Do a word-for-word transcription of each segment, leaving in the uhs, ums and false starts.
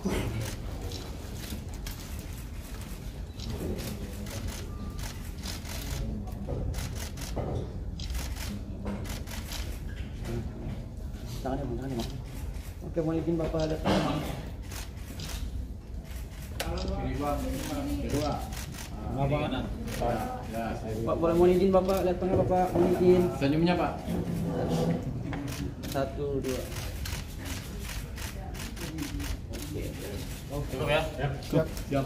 Tangannya, tangannya, Bang. Oke, mohon izin Bapak lihat tangan. Kedua. Bapak. Ya, Pak, boleh mohon izin Bapak lihat tangan Bapak, mohon izin. senyumnya Pak. Satu, dua. Oke. Cukup ya? Siap. Siap.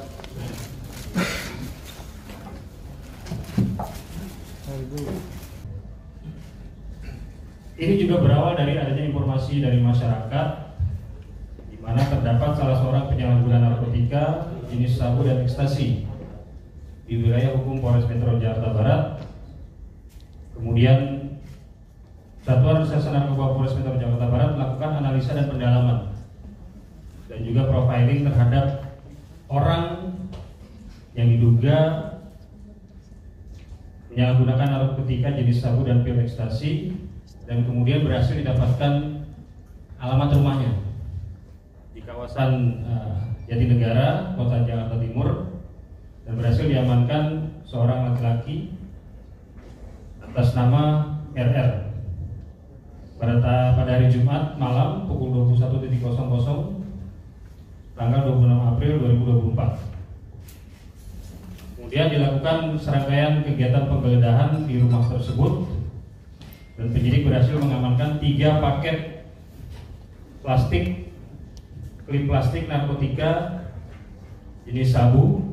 Ini juga berawal dari adanya informasi dari masyarakat di mana terdapat salah seorang penyalahguna narkotika jenis sabu dan ekstasi di wilayah hukum Polres Metro Jakarta Barat. Kemudian Satuan Reserse Narkoba Polres Metro Jakarta Barat melakukan analisa dan pendalaman dan juga profiling terhadap orang yang diduga menyalahgunakan narkotika jenis sabu dan pil ekstasi, dan kemudian berhasil didapatkan alamat rumahnya di kawasan uh, Jatinegara, Kota Jakarta Timur, dan berhasil diamankan seorang laki-laki atas nama R R pada, pada hari Jumat malam pukul dua puluh satu tanggal dua puluh enam April dua ribu dua puluh empat. Kemudian dilakukan serangkaian kegiatan penggeledahan di rumah tersebut, dan penyidik berhasil mengamankan tiga paket plastik, klip plastik narkotika jenis sabu,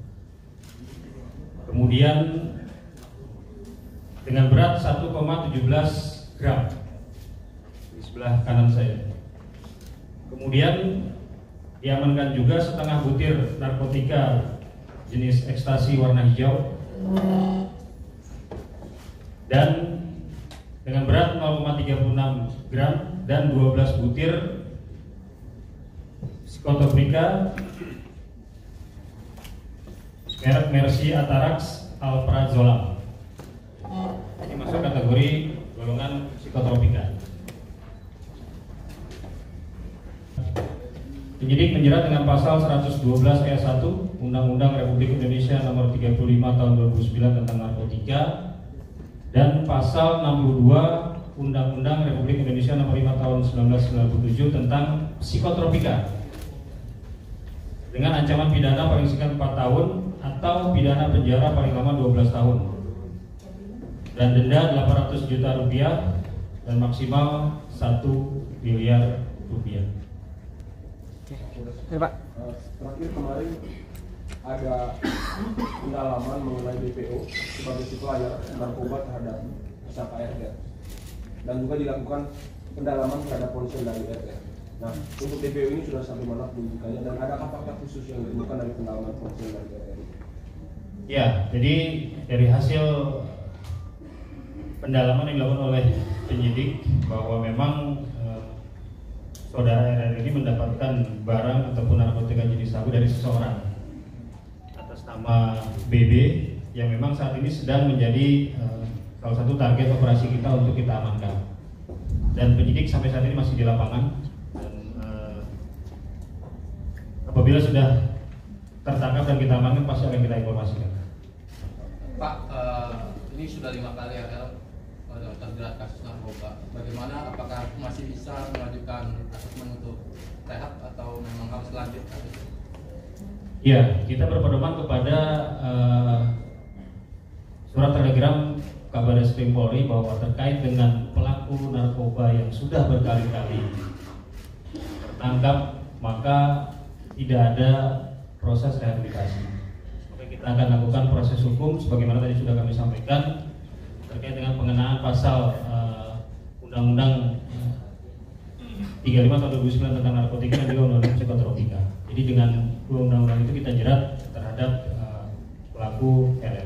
kemudian dengan berat satu koma satu tujuh gram di sebelah kanan saya. Kemudian diamankan juga setengah butir narkotika jenis ekstasi warna hijau dan dengan berat nol koma tiga enam gram dan dua belas butir psikotropika merek Mercy Atarax Alprazolam. Ini masuk kategori golongan psikotropika. Penyidik menjerat dengan pasal seratus dua belas ayat satu Undang-Undang Republik Indonesia Nomor tiga puluh lima Tahun dua ribu sembilan tentang narkotika dan pasal enam puluh dua Undang-Undang Republik Indonesia Nomor lima Tahun seribu sembilan ratus sembilan puluh tujuh tentang psikotropika dengan ancaman pidana paling singkat empat tahun atau pidana penjara paling lama dua belas tahun dan denda delapan ratus juta rupiah dan maksimal satu miliar rupiah. Ya, Pak. Terakhir kemarin ada pendalaman mengenai B P O sebagai supplier narkoba terhadap tersangka R R, dan juga dilakukan pendalaman terhadap polisi dari R R. Nah, untuk B P O ini sudah sampai mana penyidikannya dan ada fakta khusus yang ditemukan dari pendalaman polisi dari R R? Ya, jadi dari hasil pendalaman yang dilakukan oleh penyidik bahwa memang eh, saudara R R ini mendapatkan barang ataupun narkotika jenis sabu dari seseorang atas nama B B yang memang saat ini sedang menjadi eh, salah satu target operasi kita untuk kita amankan. Dan penyidik sampai saat ini masih di lapangan, dan eh, apabila sudah tertangkap dan kita amankan pasti akan kita informasikan. Pak, uh, ini sudah lima kali R R terjerat kasus narkoba. Bagaimana? Apakah masih bisa mengajukan asesmen untuk rehab atau memang harus lanjut? Ya, kita berpedoman kepada uh, surat telegram Kabar Reskrim Polri bahwa terkait dengan pelaku narkoba yang sudah berkali-kali tertangkap, maka tidak ada proses rehabilitasi. Kita akan lakukan proses hukum sebagaimana tadi sudah kami sampaikan terkait dengan pengenaan pasal uh, Undang-Undang uh, tiga puluh lima tahun dua ribu sembilan tentang narkotika dan juga Undang-Undang psikotropika. Jadi dengan dua undang-undang itu kita jerat terhadap uh, pelaku R